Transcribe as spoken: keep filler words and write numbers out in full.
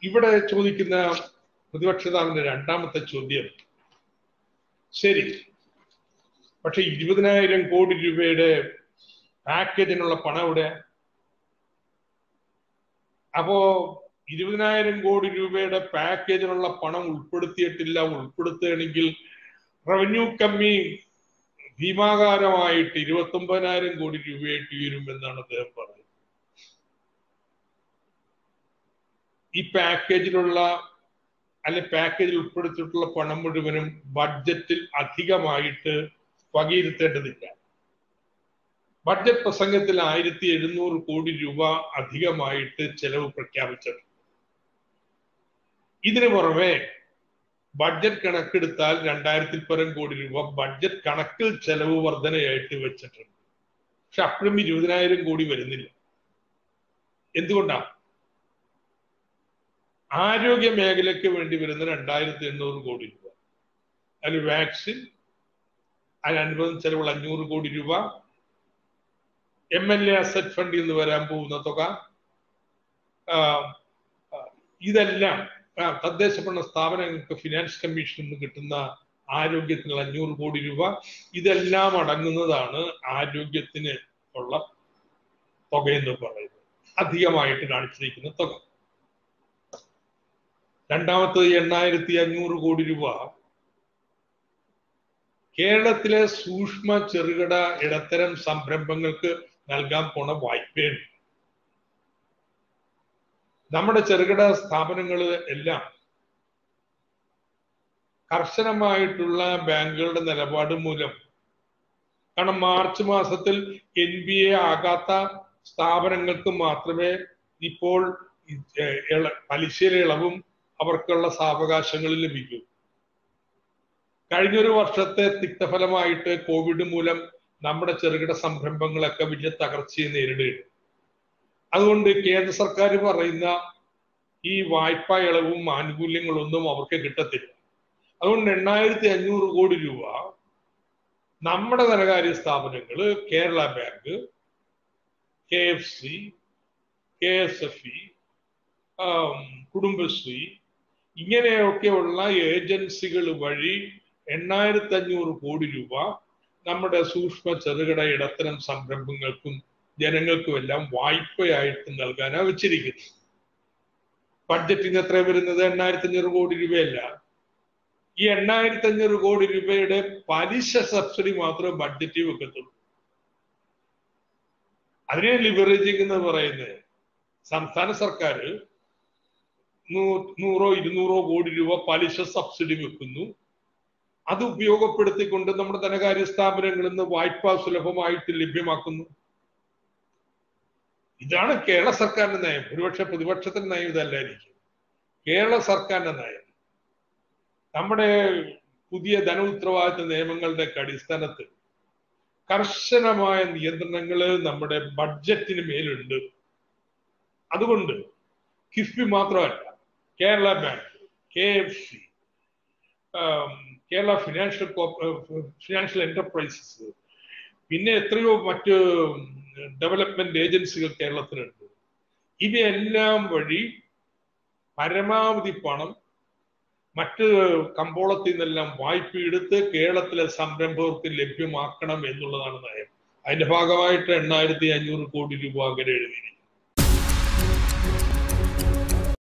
ഇവിടെ ചോദിക്കുന്ന പ്രതിപക്ഷ നേതാവിന്റെ രണ്ടാമത്തെ ചോദ്യം, ശരി, പക്ഷെ ഇരുപതിനായിരം കോടി രൂപയുടെ പാക്കേജിനുള്ള പണം ഇവിടെ. അപ്പോ ഇരുപതിനായിരം കോടി രൂപയുടെ പാക്കേജിനുള്ള പണം ഉൾപ്പെടുത്തിയിട്ടില്ല. ഉൾപ്പെടുത്തുകയാണെങ്കിൽ റവന്യൂ കമ്മി ഭീമാകാരമായിട്ട് ഇരുപത്തി ഒമ്പതിനായിരം കോടി രൂപയായിട്ട് ഉയരുമെന്നാണ് അദ്ദേഹം പറയുന്നത്. ഈ പാക്കേജിലുള്ള അല്ലെ പാക്കേജിൽ ഉൾപ്പെടുത്തിയിട്ടുള്ള പണം മുഴുവനും ബഡ്ജറ്റിൽ അധികമായിട്ട് വകയിരുത്തേണ്ടതില്ല. ബഡ്ജറ്റ് പ്രസംഗത്തിൽ ആയിരത്തി എഴുന്നൂറ് കോടി രൂപ അധികമായിട്ട് ചെലവ് പ്രഖ്യാപിച്ചിട്ടുണ്ട്. ഇതിനു പുറമെ ബഡ്ജറ്റ് കണക്കെടുത്താൽ രണ്ടായിരത്തിൽ പരം കോടി രൂപ ബഡ്ജറ്റ് കണക്കിൽ ചെലവ് വർധനയായിട്ട് വെച്ചിട്ടുണ്ട്. പക്ഷെ അപ്പോഴും ഇരുപതിനായിരം കോടി വരുന്നില്ല. എന്തുകൊണ്ടാണ്? ആരോഗ്യ മേഖലയ്ക്ക് വേണ്ടി വരുന്ന രണ്ടായിരത്തി എണ്ണൂറ് കോടി രൂപ, അതിൽ വാക്സിൻ, അതിനനുബന്ധം ചെലവുള്ള അഞ്ഞൂറ് കോടി രൂപ, എം എൽ എ അസറ്റ് ഫണ്ടിൽ നിന്ന് വരാൻ പോകുന്ന തുക, ഇതെല്ലാം തദ്ദേശ ഭരണ സ്ഥാപനങ്ങൾക്ക് ഫിനാൻസ് കമ്മീഷനിൽ നിന്ന് കിട്ടുന്ന ആരോഗ്യത്തിനുള്ള അഞ്ഞൂറ് കോടി രൂപ, ഇതെല്ലാം അടങ്ങുന്നതാണ് ആരോഗ്യത്തിന് ഉള്ള തുകയെന്ന് പറയുന്നത്, അധികമായിട്ട് കാണിച്ചിരിക്കുന്ന തുക. രണ്ടാമത്തത് എണ്ണായിരത്തി അഞ്ഞൂറ് കോടി രൂപ കേരളത്തിലെ സൂക്ഷ്മ ചെറുകിട ഇടത്തരം സംരംഭങ്ങൾക്ക് നൽകാൻ പോണ വായ്പയാണ്. നമ്മുടെ ചെറുകിട സ്ഥാപനങ്ങൾ എല്ലാം കർശനമായിട്ടുള്ള ബാങ്കുകളുടെ നിലപാട് മൂലം, കാരണം മാർച്ച് മാസത്തിൽ എൻ ബി എ ആകാത്ത സ്ഥാപനങ്ങൾക്ക് മാത്രമേ ഇപ്പോൾ പലിശയിലെ ഇളവും അവർക്കുള്ള സാവകാശങ്ങൾ ലഭിക്കൂ. കഴിഞ്ഞൊരു വർഷത്തെ തിക്തഫലമായിട്ട് കോവിഡ് മൂലം നമ്മുടെ ചെറുകിട സംരംഭങ്ങളൊക്കെ വലിയ തകർച്ചയെ നേരിടുകയാണ്. അതുകൊണ്ട് കേന്ദ്ര സർക്കാർ പറയുന്ന ഈ വായ്പാ ഇളവും ആനുകൂല്യങ്ങളൊന്നും അവർക്ക് കിട്ടത്തില്ല. അതുകൊണ്ട് എണ്ണായിരത്തി അഞ്ഞൂറ് കോടി രൂപ നമ്മുടെ ധനകാര്യ സ്ഥാപനങ്ങള്, Kerala bank, K F C, K S F E, Kudumbashree, ഇങ്ങനെയൊക്കെയുള്ള ഏജൻസികൾ വഴി എണ്ണായിരത്തി അഞ്ഞൂറ് കോടി രൂപ നമ്മുടെ സൂക്ഷ്മ ചെറുകിട ഇടത്തരം സംരംഭങ്ങൾക്കും ജനങ്ങൾക്കും എല്ലാം വായ്പയായിട്ട് നൽകാനാണ് വെച്ചിരിക്കുന്നത്. ബഡ്ജറ്റിന് എത്ര വരുന്നത്? എണ്ണായിരത്തി അഞ്ഞൂറ് കോടി രൂപയല്ല. ഈ എണ്ണായിരത്തി അഞ്ഞൂറ് കോടി രൂപയുടെ പലിശ സബ്സിഡി മാത്രമേ ബഡ്ജറ്റിൽ വെക്കത്തുള്ളൂ. അതിനെ ലിവറേജിംഗ് എന്ന് പറയുന്നത് സംസ്ഥാന സർക്കാർ നൂറോ ഇരുന്നൂറോ കോടി രൂപ പലിശ സബ്സിഡി വെക്കുന്നു. അത് ഉപയോഗപ്പെടുത്തിക്കൊണ്ട് നമ്മുടെ ധനകാര്യ സ്ഥാപനങ്ങളിൽ നിന്ന് വായ്പ സുലഭമായിട്ട് ലഭ്യമാക്കുന്നു. ഇതാണ് കേരള സർക്കാരിന്റെ നയം. ഒരുപക്ഷെ പ്രതിപക്ഷത്തിന്റെ നയം ഇതല്ലായിരിക്കും. കേരള സർക്കാരിന്റെ നയം നമ്മുടെ പുതിയ ധന ഉത്തരവാദിത്ത നിയമങ്ങളുടെ അടിസ്ഥാനത്തിൽ കർശനമായ നിയന്ത്രണങ്ങൾ നമ്മുടെ ബഡ്ജറ്റിന് മേലുണ്ട്. അതുകൊണ്ട് കിഫ്ബി മാത്രമല്ല, Kerala bank, K F C, Kerala financial financial enterprises, പിന്നെ എത്രയോ മറ്റ് ഡെവലപ്മെന്റ് ഏജൻസികൾ കേരളത്തിലുണ്ട്. ഇവയെല്ലാം വഴി പരമാവധി പണം മറ്റ് കമ്പോളത്തിൽ നിന്നെല്ലാം വായ്പ എടുത്ത് കേരളത്തിലെ സംരംഭകർക്ക് ലഭ്യമാക്കണം എന്നുള്ളതാണ് നയം. അതിന്റെ ഭാഗമായിട്ട് എണ്ണായിരത്തി അഞ്ഞൂറ് കോടി രൂപ അങ്ങനെ എഴുതിയിരിക്കും.